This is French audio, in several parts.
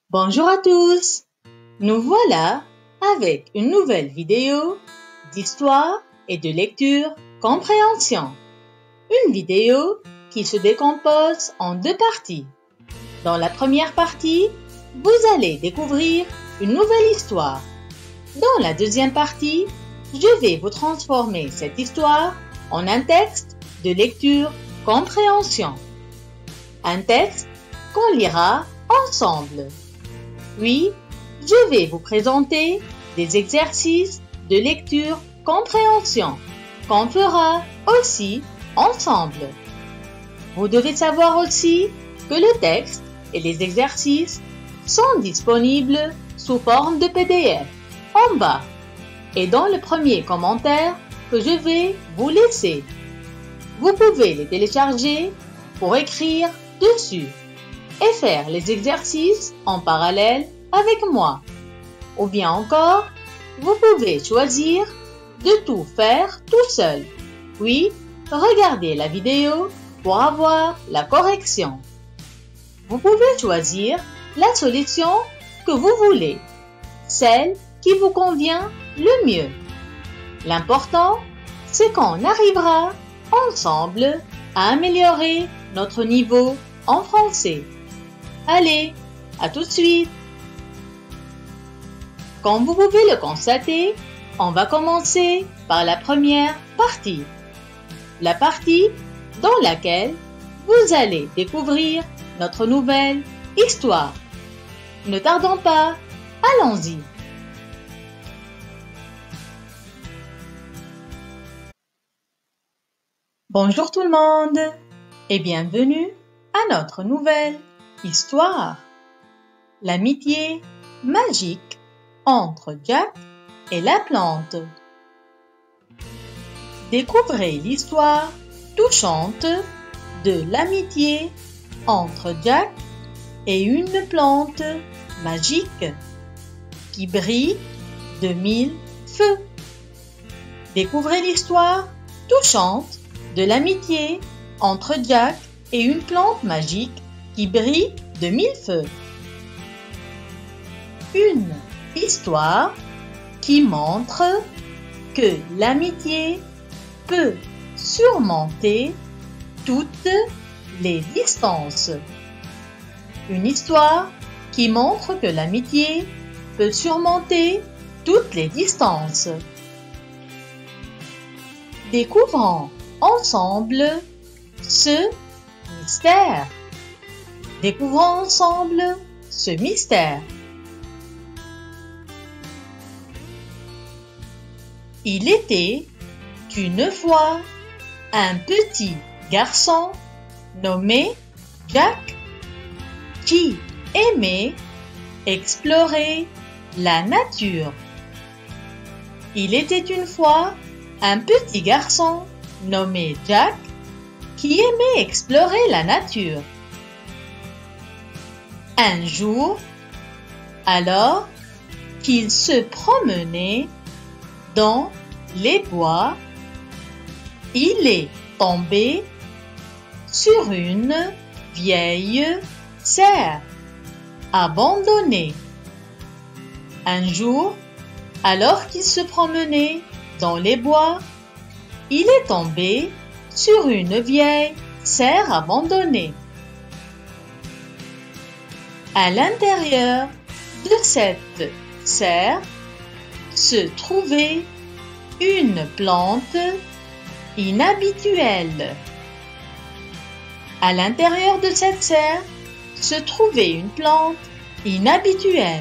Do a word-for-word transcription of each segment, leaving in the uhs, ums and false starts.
Bonjour à tous, nous voilà avec une nouvelle vidéo d'histoire et de lecture compréhension. Une vidéo qui se décompose en deux parties. Dans la première partie, vous allez découvrir une nouvelle histoire. Dans la deuxième partie, je vais vous transformer cette histoire en un texte de lecture compréhension. Un texte qu'on lira ensemble. Puis, je vais vous présenter des exercices de lecture compréhension qu'on fera aussi ensemble. Vous devez savoir aussi que le texte et les exercices sont disponibles sous forme de P D F en bas et dans le premier commentaire que je vais vous laisser. Vous pouvez les télécharger pour écrire dessus et faire les exercices en parallèle avec moi. Ou bien encore, vous pouvez choisir de tout faire tout seul, puis regardez la vidéo pour avoir la correction. Vous pouvez choisir la solution que vous voulez, celle qui vous convient le mieux. L'important, c'est qu'on arrivera ensemble à améliorer notre niveau en français. Allez, à tout de suite! Comme vous pouvez le constater, on va commencer par la première partie. La partie dans laquelle vous allez découvrir notre nouvelle histoire. Ne tardons pas, allons-y! Bonjour tout le monde et bienvenue à notre nouvelle histoire. L'amitié magique entre Jack et la plante. Découvrez l'histoire touchante de l'amitié entre Jack et une plante magique qui brille de mille feux. Découvrez l'histoire touchante de l'amitié entre Jack et une plante magique qui brille de mille feux. Une histoire qui montre que l'amitié peut surmonter toutes les distances. Une histoire qui montre que l'amitié peut surmonter toutes les distances. Découvrons ensemble ce mystère. Découvrons ensemble ce mystère. Il était une fois un petit garçon nommé Jack qui aimait explorer la nature. Il était une fois un petit garçon nommé Jack qui aimait explorer la nature. Un jour, alors qu'il se promenait dans les bois, il est tombé sur une vieille serre abandonnée. Un jour, alors qu'il se promenait dans les bois, il est tombé sur une vieille serre abandonnée. À l'intérieur de cette serre se trouvait une plante inhabituelle. À l'intérieur de cette serre se trouvait une plante inhabituelle.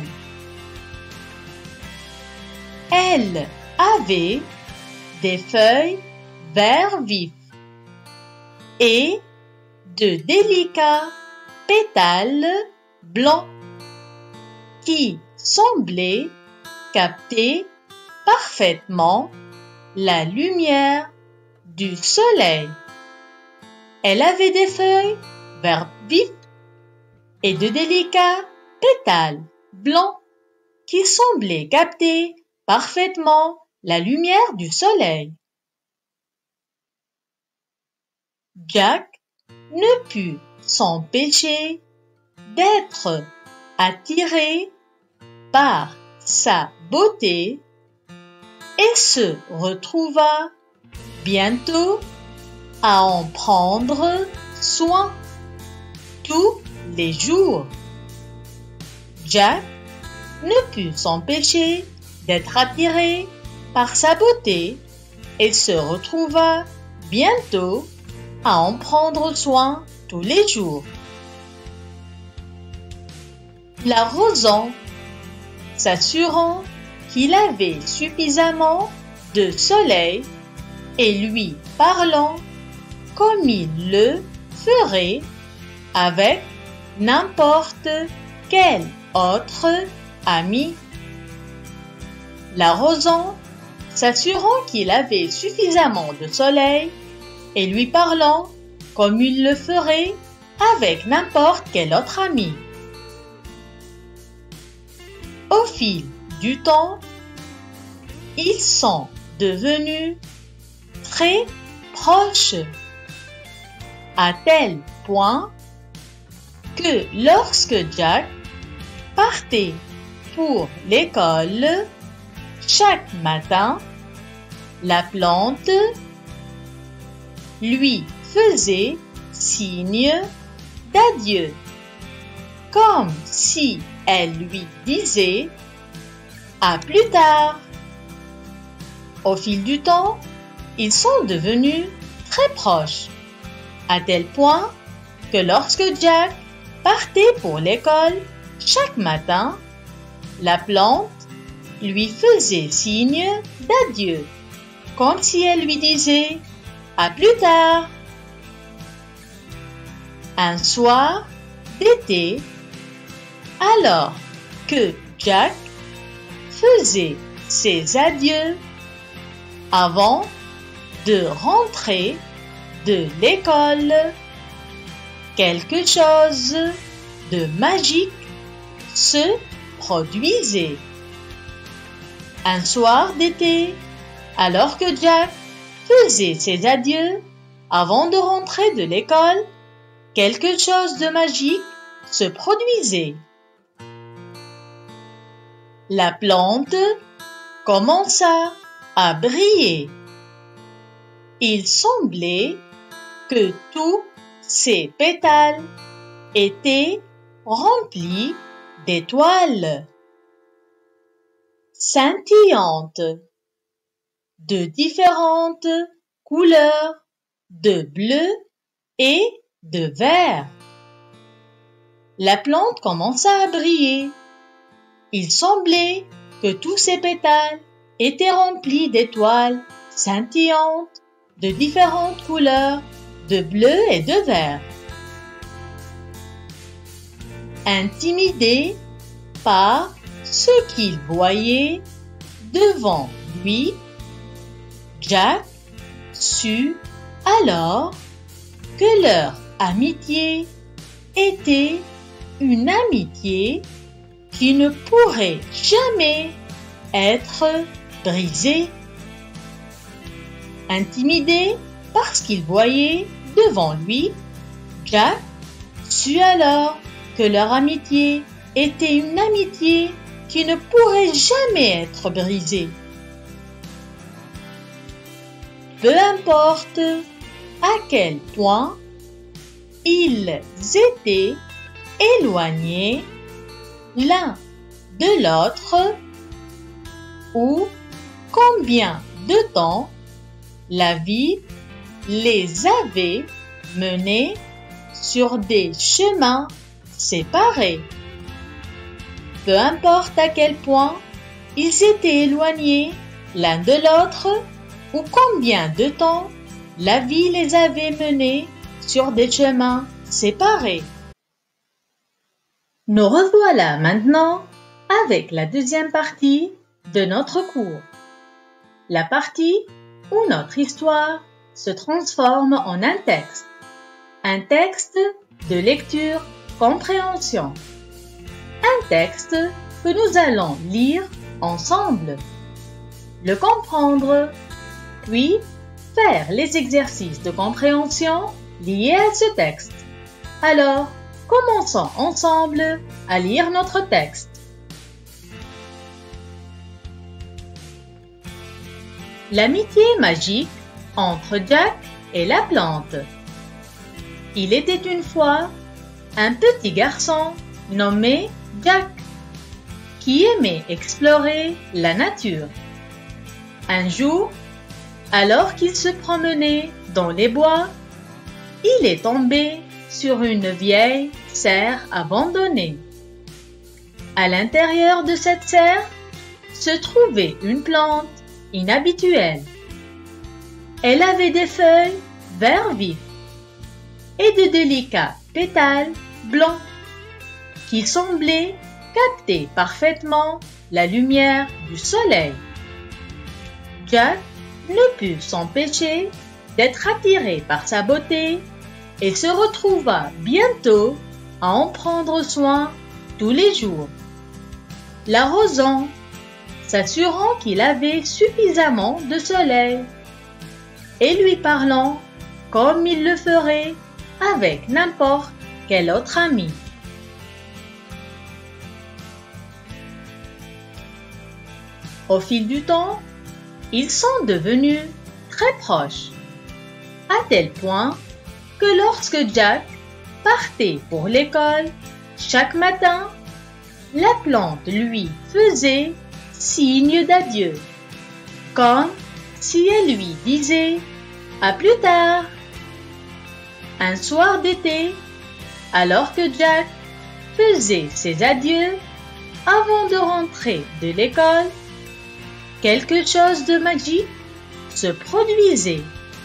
Elle avait des feuilles vert vif et de délicats pétales blancs qui semblaient capter parfaitement la lumière du soleil. Elle avait des feuilles vert vif et de délicats pétales blancs qui semblaient capter parfaitement la lumière du soleil. Jack ne put s'empêcher d'être attiré par sa beauté et se retrouva bientôt à en prendre soin tous les jours. Jack ne put s'empêcher d'être attiré par sa beauté et se retrouva bientôt à en prendre soin tous les jours. L'arrosant, s'assurant qu'il avait suffisamment de soleil et lui parlant comme il le ferait avec n'importe quel autre ami. L'arrosant, s'assurant qu'il avait suffisamment de soleil et lui parlant comme il le ferait avec n'importe quel autre ami. Au fil du temps, ils sont devenus très proches, à tel point que lorsque Jack partait pour l'école chaque matin, la plante lui faisait signe d'adieu, comme si elle lui disait « à plus tard ». Au fil du temps, ils sont devenus très proches, à tel point que lorsque Jack partait pour l'école chaque matin, la plante lui faisait signe d'adieu, comme si elle lui disait « à plus tard ». Un soir d'été, alors que Jack faisait ses adieux avant de rentrer de l'école, quelque chose de magique se produisait. Un soir d'été, alors que Jack faisait ses adieux avant de rentrer de l'école, quelque chose de magique se produisait. La plante commença à briller. Il semblait que tous ses pétales étaient remplis d'étoiles scintillantes de différentes couleurs de bleu et de vert. La plante commença à briller. Il semblait que tous ses pétales étaient remplis d'étoiles scintillantes de différentes couleurs de bleu et de vert. Intimidé par ce qu'il voyait devant lui, Jack sut alors que leur amitié était une amitié qui ne pourrait jamais être brisée. Intimidé par ce qu'il voyait devant lui, Jack sut alors que leur amitié était une amitié qui ne pourrait jamais être brisée. Peu importe à quel point ils étaient éloignés l'un de l'autre ou combien de temps la vie les avait menés sur des chemins séparés. Peu importe à quel point ils étaient éloignés l'un de l'autre ou combien de temps la vie les avait menés sur des chemins séparés. Nous revoilà maintenant avec la deuxième partie de notre cours. La partie où notre histoire se transforme en un texte. Un texte de lecture-compréhension. Un texte que nous allons lire ensemble, le comprendre, puis faire les exercices de compréhension liés à ce texte. Alors, Commençons ensemble à lire notre texte. L'amitié magique entre Jack et la plante. Il était une fois un petit garçon nommé Jack qui aimait explorer la nature. Un jour, alors qu'il se promenait dans les bois, il est tombé sur une vieille serre abandonnée. À l'intérieur de cette serre se trouvait une plante inhabituelle. Elle avait des feuilles vert vif et de délicats pétales blancs qui semblaient capter parfaitement la lumière du soleil. Jack ne put s'empêcher d'être attiré par sa beauté et se retrouva bientôt à en prendre soin tous les jours, l'arrosant, s'assurant qu'il avait suffisamment de soleil et lui parlant comme il le ferait avec n'importe quel autre ami. Au fil du temps, ils sont devenus très proches, à tel point que lorsque Jack partait pour l'école chaque matin, la plante lui faisait signe d'adieu, comme si elle lui disait « à plus tard ». Un soir d'été, alors que Jack faisait ses adieux avant de rentrer de l'école, quelque chose de magique se produisait.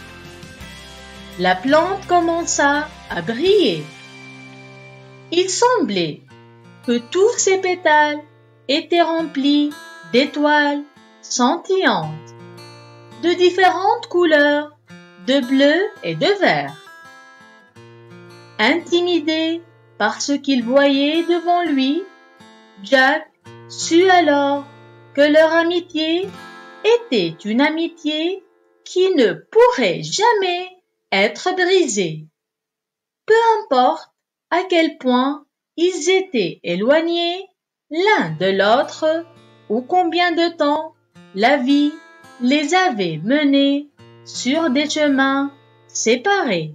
La plante commença à briller. Il semblait que tous ses pétales étaient remplis d'étoiles scintillantes, de différentes couleurs, de bleu et de vert. Intimidé par ce qu'il voyait devant lui, Jack sut alors que leur amitié était une amitié qui ne pourrait jamais être brisée. Peu importe à quel point ils étaient éloignés l'un de l'autre ou combien de temps la vie les avait menés sur des chemins séparés.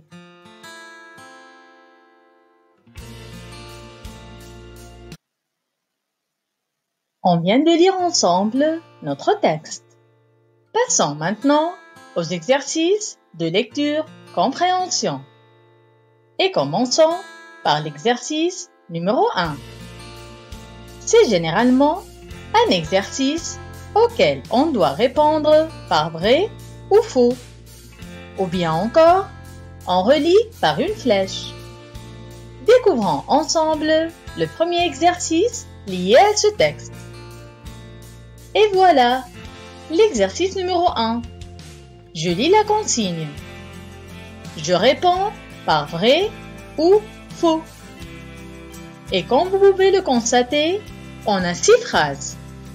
On vient de lire ensemble notre texte. Passons maintenant aux exercices de lecture-compréhension. Et commençons par l'exercice numéro un. C'est généralement un exercice auquel on doit répondre par vrai ou faux, ou bien encore on relie par une flèche. Découvrons ensemble le premier exercice lié à ce texte. Et voilà, l'exercice numéro un. Je lis la consigne. Je réponds par vrai ou faux. Et comme vous pouvez le constater, on a six phrases.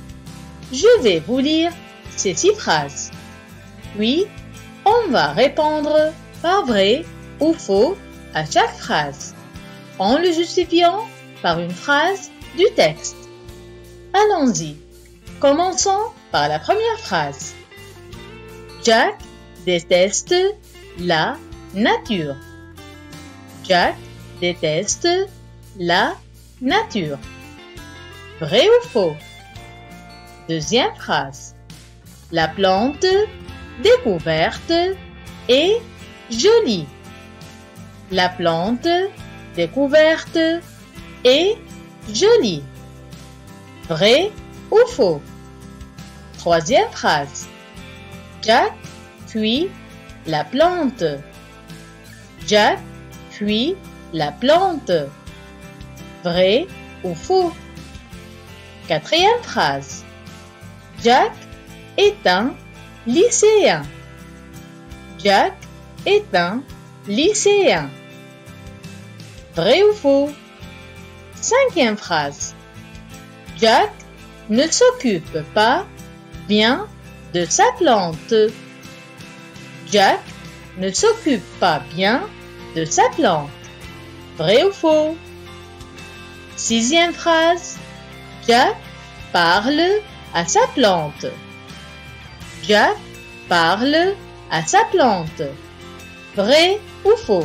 Je vais vous lire ces six phrases. Puis, on va répondre par vrai ou faux à chaque phrase, en le justifiant par une phrase du texte. Allons-y. Commençons par la première phrase. Jack déteste la nature. Jack déteste la nature. Vrai ou faux? Deuxième phrase. La plante découverte est jolie. La plante découverte est jolie. Vrai ou faux? Troisième phrase. Jack fuit la plante. Jack fuit la plante. Vrai ou faux? Quatrième phrase. Jack est un lycéen. Jack est un lycéen. Vrai ou faux? Cinquième phrase. Jack ne s'occupe pas bien de sa plante. Jack ne s'occupe pas bien de sa plante. Vrai ou faux? Sixième phrase. Jack parle à sa plante. Jack parle à sa plante. Vrai ou faux?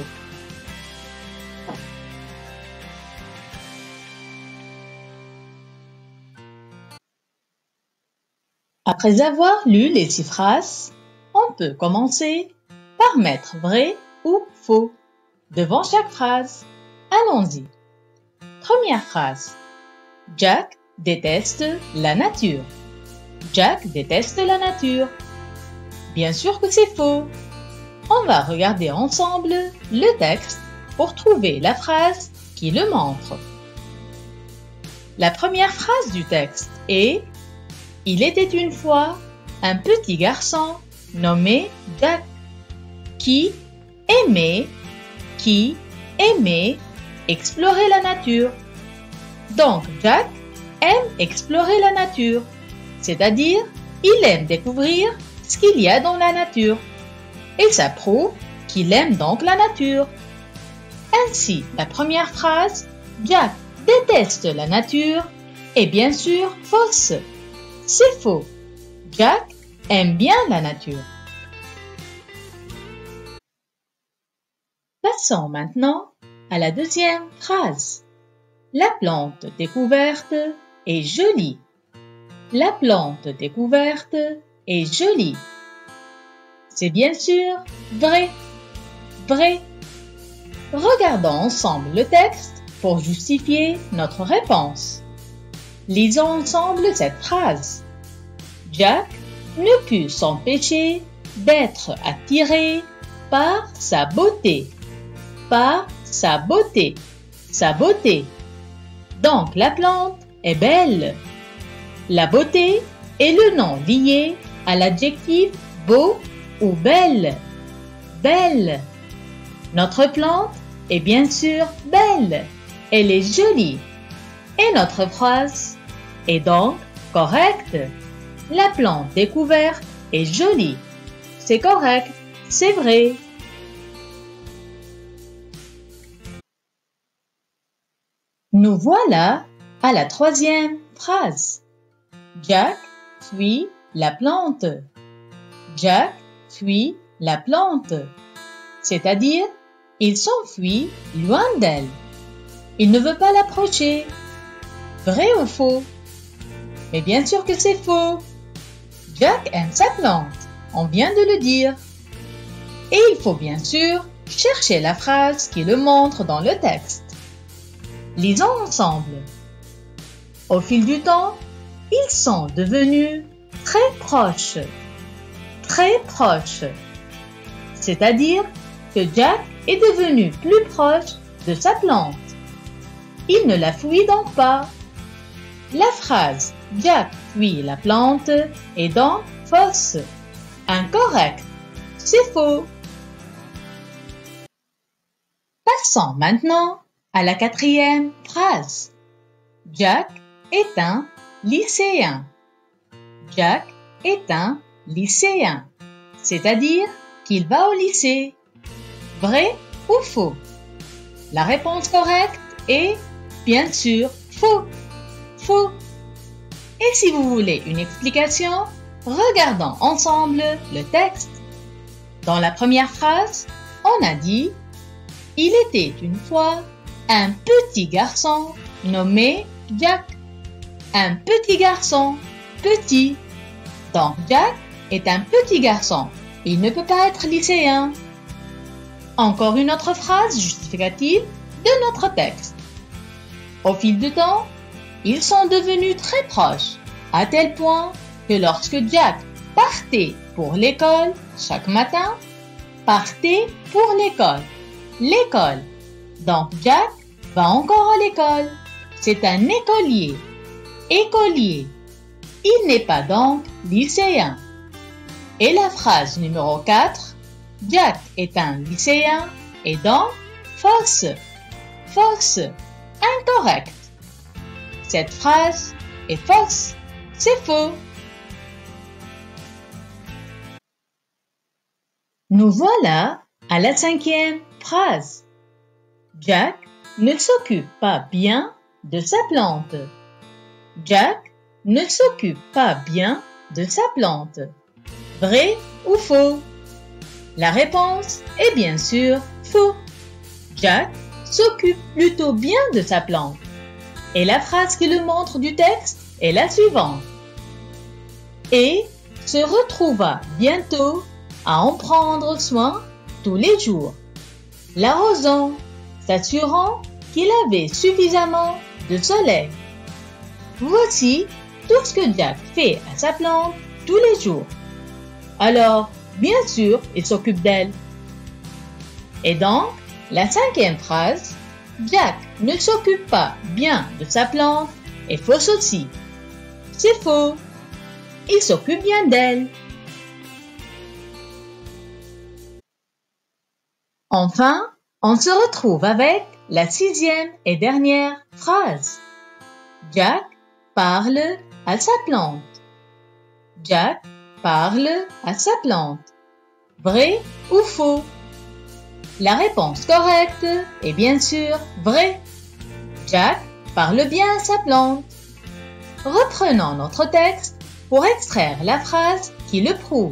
Après avoir lu les six phrases, on peut commencer par mettre vrai ou faux devant chaque phrase. Allons-y. Première phrase. Jack déteste la nature. Jack déteste la nature. Bien sûr que c'est faux. On va regarder ensemble le texte pour trouver la phrase qui le montre. La première phrase du texte est « Il était une fois un petit garçon nommé Jack qui aimait, qui aimait explorer la nature. » Donc Jack aime explorer la nature, c'est-à-dire il aime découvrir ce qu'il y a dans la nature. Et ça prouve qu'il aime donc la nature. Ainsi, la première phrase, Jack déteste la nature, est bien sûr fausse. C'est faux. Jack aime bien la nature. Passons maintenant à la deuxième phrase. La plante découverte est jolie. La plante découverte est jolie. C'est bien sûr vrai. Vrai. Regardons ensemble le texte pour justifier notre réponse. Lisons ensemble cette phrase. Jack ne put s'empêcher d'être attiré par sa beauté. Par sa beauté. Sa beauté. Donc la plante est belle. La beauté est le nom lié à l'adjectif beau ou belle. Belle. Notre plante est bien sûr belle. Elle est jolie. Et notre phrase est donc correcte. La plante découverte est jolie. C'est correct. C'est vrai. Nous voilà à la troisième phrase. Jack fuit la plante. Jack fuit la plante. C'est-à-dire, il s'enfuit loin d'elle. Il ne veut pas l'approcher. Vrai ou faux? Mais bien sûr que c'est faux. Jack aime sa plante. On vient de le dire. Et il faut bien sûr chercher la phrase qui le montre dans le texte. Lisons ensemble. Au fil du temps, ils sont devenus très proches. Très proches. C'est-à-dire que Jack est devenu plus proche de sa plante. Il ne la fuit donc pas. La phrase « Jack fuit la plante » est donc fausse. Incorrecte. C'est faux. Passons maintenant à la quatrième phrase. Jack est un lycéen. Jack est un lycéen. C'est-à-dire qu'il va au lycée. Vrai ou faux? La réponse correcte est bien sûr faux. Faux. Et si vous voulez une explication, regardons ensemble le texte. Dans la première phrase, on a dit « Il était une fois un petit garçon nommé Jack. » Un petit garçon, petit. Donc Jack est un petit garçon. Il ne peut pas être lycéen. Encore une autre phrase justificative de notre texte. Au fil du temps, ils sont devenus très proches, à tel point que lorsque Jack partait pour l'école chaque matin, partait pour l'école, l'école. Donc Jack va encore à l'école. C'est un écolier, écolier. Il n'est pas donc lycéen. Et la phrase numéro quatre, Jack est un lycéen, est donc fausse, fausse, incorrecte. Cette phrase est fausse, c'est faux. Nous voilà à la cinquième phrase. Jack ne s'occupe pas bien de sa plante. Jack ne s'occupe pas bien de sa plante. Vrai ou faux? La réponse est bien sûr faux. Jack s'occupe plutôt bien de sa plante. Et la phrase qui le montre du texte est la suivante. Et se retrouva bientôt à en prendre soin tous les jours, l'arrosant, s'assurant qu'il avait suffisamment de soleil. Voici tout ce que Jack fait à sa plante tous les jours. Alors, bien sûr, il s'occupe d'elle. Et donc, la cinquième phrase, Jack ne s'occupe pas bien de sa plante, est fausse aussi. C'est faux. Il s'occupe bien d'elle. Enfin, on se retrouve avec la sixième et dernière phrase. Jack parle à sa plante. Jack parle à sa plante. Vrai ou faux? La réponse correcte est bien sûr vrai. Jack parle bien à sa plante. Reprenons notre texte pour extraire la phrase qui le prouve.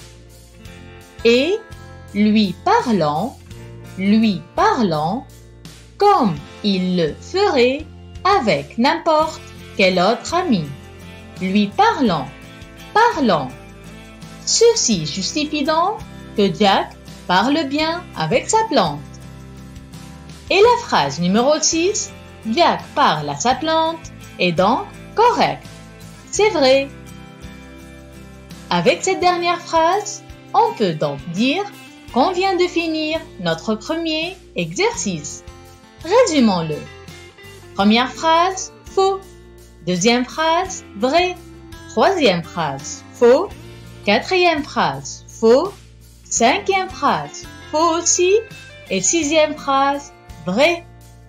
Et lui parlant, lui parlant, comme il le ferait avec n'importe quel autre ami. Lui parlant, parlant. Ceci justifie donc que Jack parle bien avec sa plante. Et la phrase numéro six, Jack parle à sa plante, est donc correcte. C'est vrai. Avec cette dernière phrase, on peut donc dire qu'on vient de finir notre premier exercice. Résumons-le. Première phrase, faux. Deuxième phrase, vrai. Troisième phrase, faux. Quatrième phrase, faux. Cinquième phrase, faux aussi. Et sixième phrase, vrai.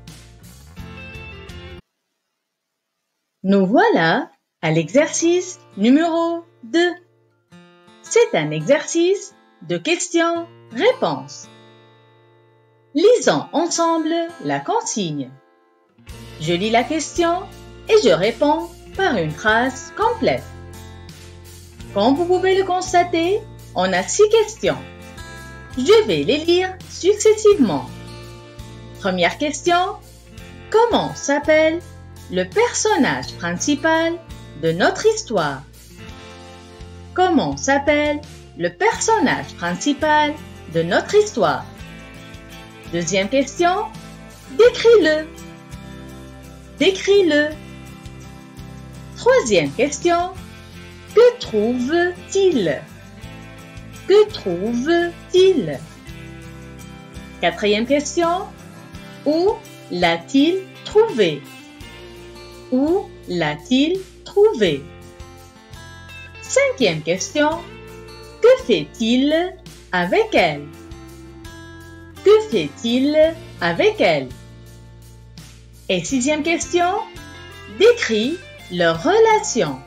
Nous voilà à l'exercice numéro deux. C'est un exercice de questions-réponses. Lisons ensemble la consigne. Je lis la question et je réponds par une phrase complète. Comme vous pouvez le constater, on a six questions. Je vais les lire successivement. Première question. Comment s'appelle le personnage principal de notre histoire? Comment s'appelle le personnage principal de notre histoire? Deuxième question. Décris-le. Décris-le. Troisième question. Que trouve-t-il? Que trouve-t-il? Quatrième question. Où l'a-t-il trouvé? Où l'a-t-il trouvé? Cinquième question. Que fait-il avec elle? Que fait-il avec elle? Et sixième question. Décris leur relation.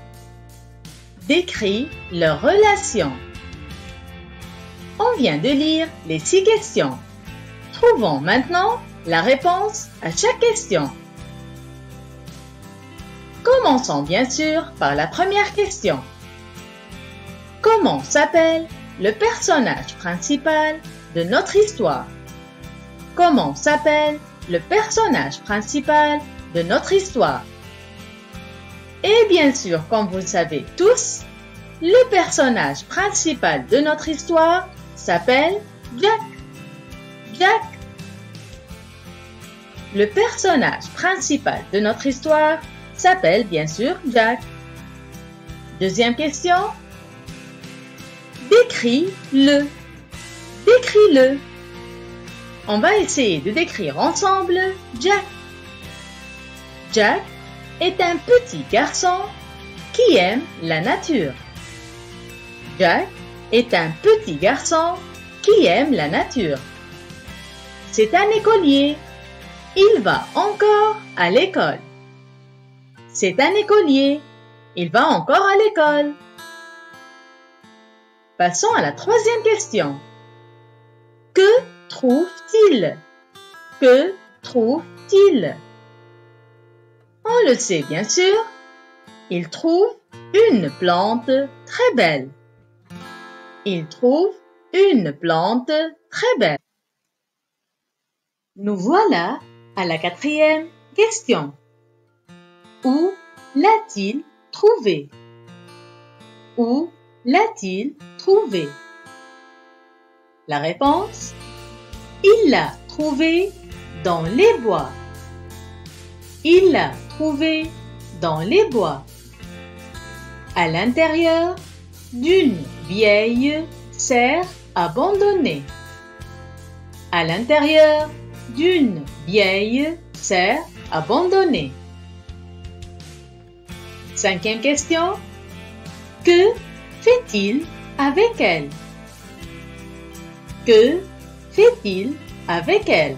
Décris leur relation. On vient de lire les six questions. Trouvons maintenant la réponse à chaque question. Commençons bien sûr par la première question. Comment s'appelle le personnage principal de notre histoire? Comment s'appelle le personnage principal de notre histoire? Et bien sûr, comme vous le savez tous, le personnage principal de notre histoire s'appelle Jack. Jack. Le personnage principal de notre histoire s'appelle bien sûr Jack. Deuxième question. Décris-le. Décris-le. On va essayer de décrire ensemble Jack. Jack est un petit garçon qui aime la nature. Jack est un petit garçon qui aime la nature. C'est un écolier. Il va encore à l'école. C'est un écolier. Il va encore à l'école. Passons à la troisième question. Que trouve-t-il? Que trouve-t-il? On le sait bien sûr, il trouve une plante très belle. Il trouve une plante très belle. Nous voilà à la quatrième question. Où l'a-t-il trouvé? Où l'a-t-il trouvé? La réponse: il l'a trouvé dans les bois. Il l'a trouvé dans les bois, à l'intérieur d'une vieille serre abandonnée. À l'intérieur d'une vieille serre abandonnée. Cinquième question. Que fait-il avec elle? Que fait-il avec elle?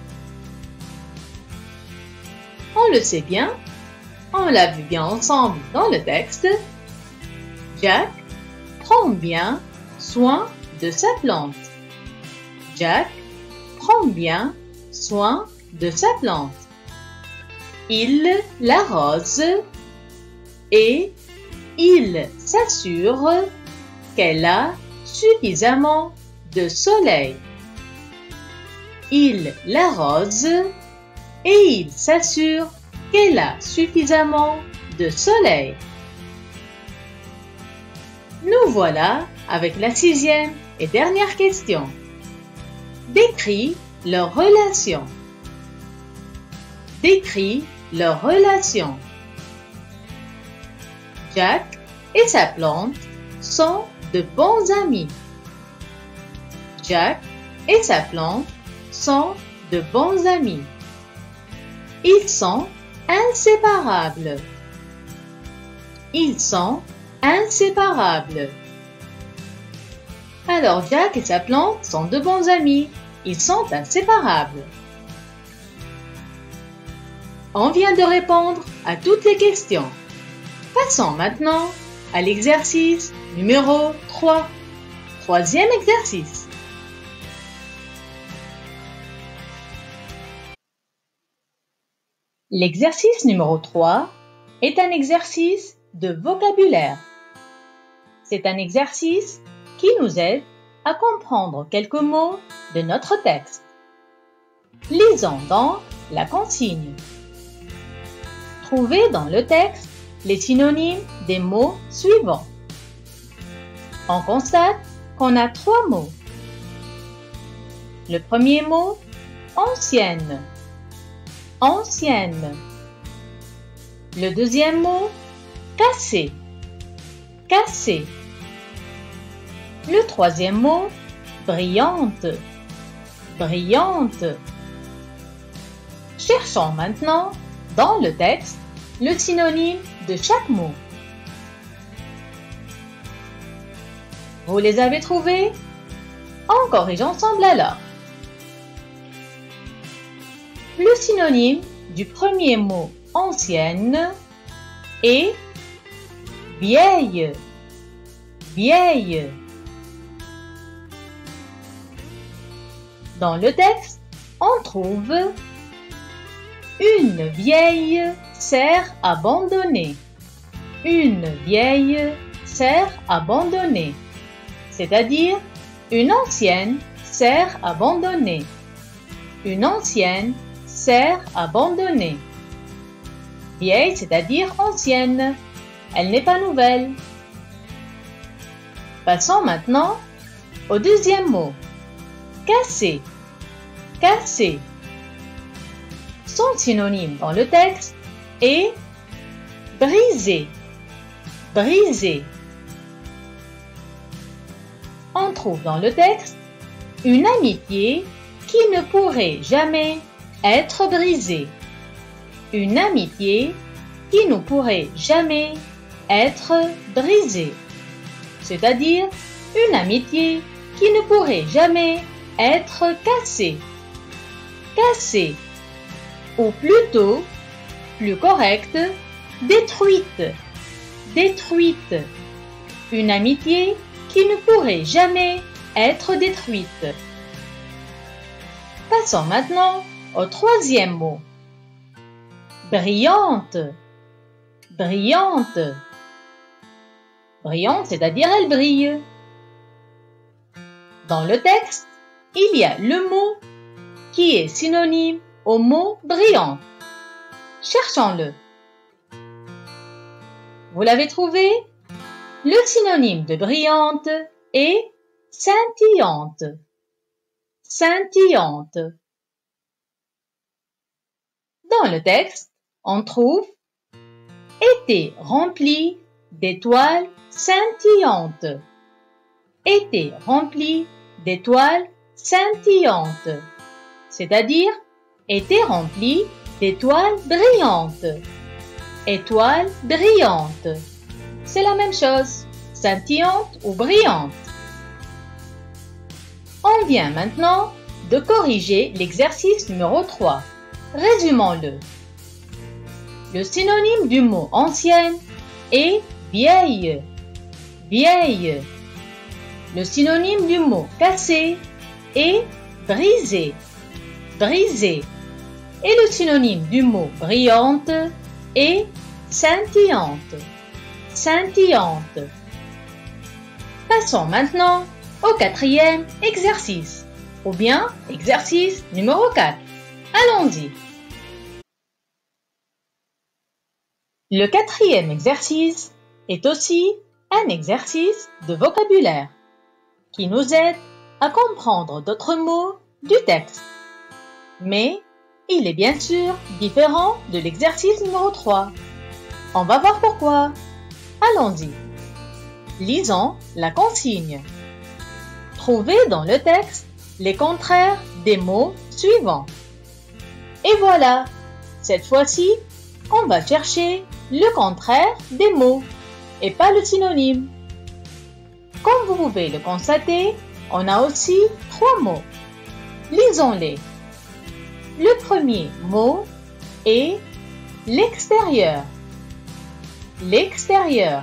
On le sait bien, on l'a vu bien ensemble dans le texte. Jack prend bien soin de sa plante. Jack prend bien soin de sa plante. Il l'arrose et il s'assure qu'elle a suffisamment de soleil. Il l'arrose et il s'assure qu'elle a suffisamment de soleil. Nous voilà avec la sixième et dernière question. Décris leur relation. Décris leur relation. Jack et sa plante sont de bons amis. Jack et sa plante sont de bons amis. Ils sont inséparables. Ils sont inséparables. Alors Jack et sa plante sont de bons amis. Ils sont inséparables. On vient de répondre à toutes les questions. Passons maintenant à l'exercice numéro trois. Troisième exercice. L'exercice numéro trois est un exercice de vocabulaire. C'est un exercice qui nous aide à comprendre quelques mots de notre texte. Lisons donc la consigne. Trouvez dans le texte les synonymes des mots suivants. On constate qu'on a trois mots. Le premier mot, ancienne. Ancienne. Le deuxième mot, cassé. Cassé. Le troisième mot, brillante. Brillante. Cherchons maintenant dans le texte le synonyme de chaque mot. Vous les avez trouvés? On corrige ensemble alors. Le synonyme du premier mot ancienne est vieille. Vieille. Dans le texte, on trouve une vieille serre abandonnée. Une vieille serre abandonnée, c'est-à-dire une ancienne serre abandonnée. Une ancienne serre abandonnée. Vieille, c'est-à-dire ancienne. Elle n'est pas nouvelle. Passons maintenant au deuxième mot. Cassé. Cassé. Son synonyme dans le texte est brisé. Brisé. On trouve dans le texte une amitié qui ne pourrait jamais être brisée. Une amitié qui ne pourrait jamais être brisée. C'est-à-dire une amitié qui ne pourrait jamais être cassée. Cassée. Ou plutôt, plus correct, détruite. Détruite. Une amitié qui ne pourrait jamais être détruite. Passons maintenant au troisième mot. brillante, brillante. Brillante, c'est-à-dire elle brille. Dans le texte, il y a le mot qui est synonyme au mot brillante. Cherchons-le. Vous l'avez trouvé? Le synonyme de brillante est scintillante. Scintillante. Dans le texte, on trouve était rempli d'étoiles scintillantes. Était rempli d'étoiles scintillantes. C'est-à-dire était rempli d'étoiles brillantes. Étoiles brillantes. C'est la même chose, scintillante ou brillante. On vient maintenant de corriger l'exercice numéro trois. Résumons-le. Le synonyme du mot ancienne est vieille, vieille. Le synonyme du mot cassé est brisé, brisé. Et le synonyme du mot brillante est scintillante, scintillante. Passons maintenant au quatrième exercice, ou bien exercice numéro quatre. Allons-y. Le quatrième exercice est aussi un exercice de vocabulaire qui nous aide à comprendre d'autres mots du texte. Mais il est bien sûr différent de l'exercice numéro trois. On va voir pourquoi. Allons-y. Lisons la consigne. Trouvez dans le texte les contraires des mots suivants. Et voilà, cette fois-ci, on va chercher le contraire des mots et pas le synonyme. Comme vous pouvez le constater, on a aussi trois mots. Lisons-les. Le premier mot est l'extérieur. L'extérieur.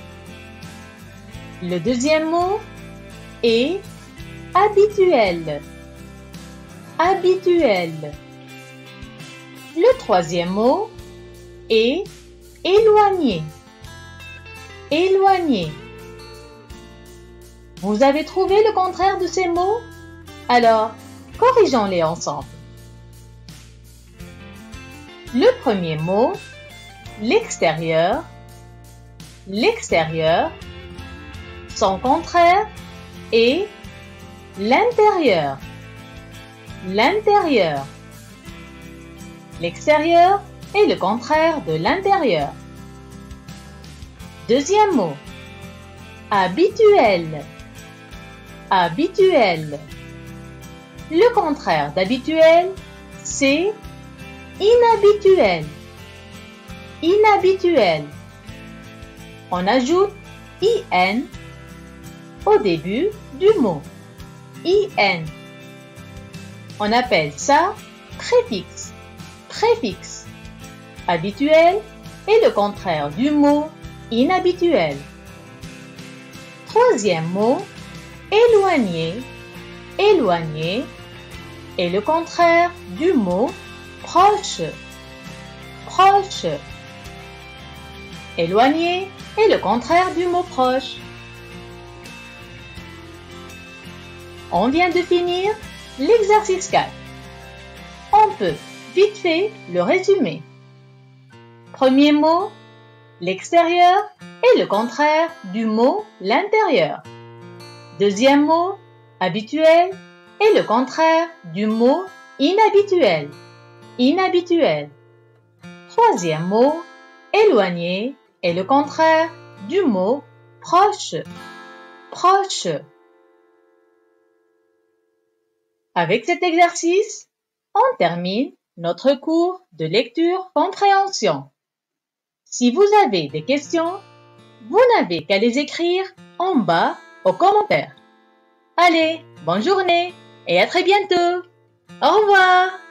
Le deuxième mot est habituel. Habituel. Le troisième mot est éloigné. Éloigné. Vous avez trouvé le contraire de ces mots? Alors, corrigeons-les ensemble. Le premier mot, l'extérieur, l'extérieur, son contraire est l'intérieur, l'intérieur. L'extérieur est le contraire de l'intérieur. Deuxième mot, habituel, habituel. Le contraire d'habituel, c'est inhabituel, inhabituel. On ajoute in au début du mot, in. On appelle ça préfixe, préfixe. Habituel est le contraire du mot inhabituel. Troisième mot, éloigné, éloigné est le contraire du mot proche, proche. Éloigné est le contraire du mot proche. On vient de finir l'exercice quatre. On peut vite fait le résumer. Premier mot, l'extérieur est le contraire du mot l'intérieur. Deuxième mot, habituel est le contraire du mot inhabituel, inhabituel. Troisième mot, éloigné est le contraire du mot proche, proche. Avec cet exercice, on termine notre cours de lecture-compréhension. Si vous avez des questions, vous n'avez qu'à les écrire en bas aux commentaires. Allez, bonne journée et à très bientôt. Au revoir.